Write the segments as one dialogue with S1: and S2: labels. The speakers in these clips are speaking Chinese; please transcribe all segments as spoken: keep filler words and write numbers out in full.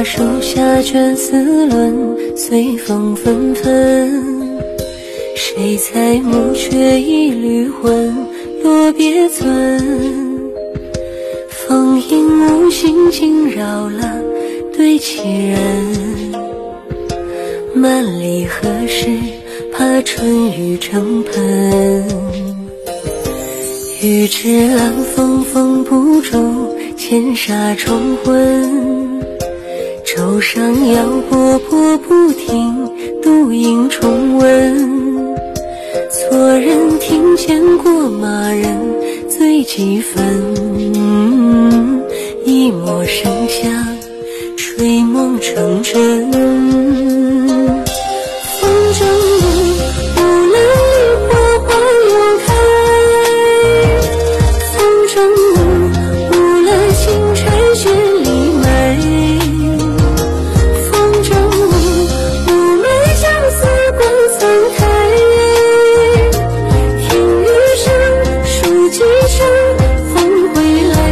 S1: 树下卷丝纶，随风纷纷。谁裁木却一缕魂，落别尊。风影无心惊扰了对棋人，万里何时怕春雨成盆。欲知暗风风不住，千沙重昏。舟上摇波波不停，独影重温。错人听见过马人醉几分，一抹生香吹梦成真。风筝里无论一花花又开，风筝里无论新柴雪里埋，风筝里无论相思不曾开。听雨声，数几声，风回来。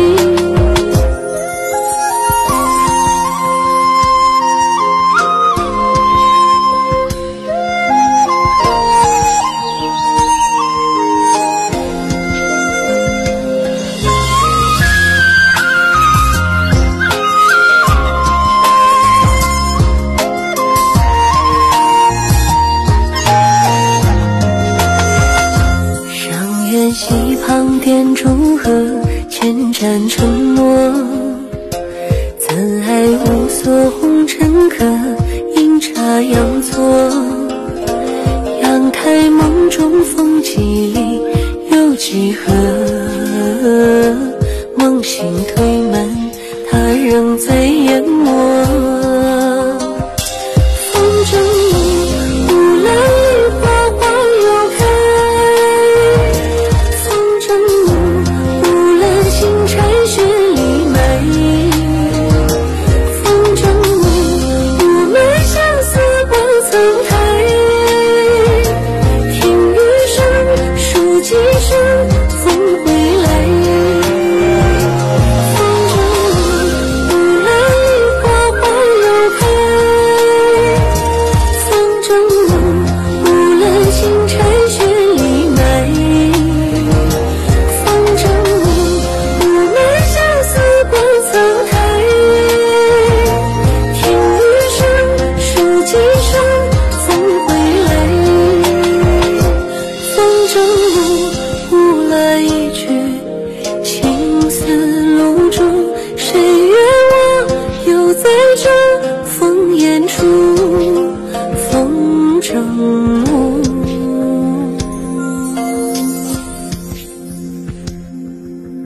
S1: 溪旁点烛荷，千盏承诺。怎爱无所红尘客，阴差阳错。阳台梦中风几里，又几何？梦醒推门，他仍在研磨。风筝里无论一花花又开，新柴雪里埋，风筝里无论相思不曾开。听雨声，数几声，风回来。风筝里无论一花花又开，风筝里无论新柴雪里埋，风筝里相思不曾开。听雨声，数几声，风回来。风筝里误了一句情丝露珠，谁愿我又在这烽烟处，风筝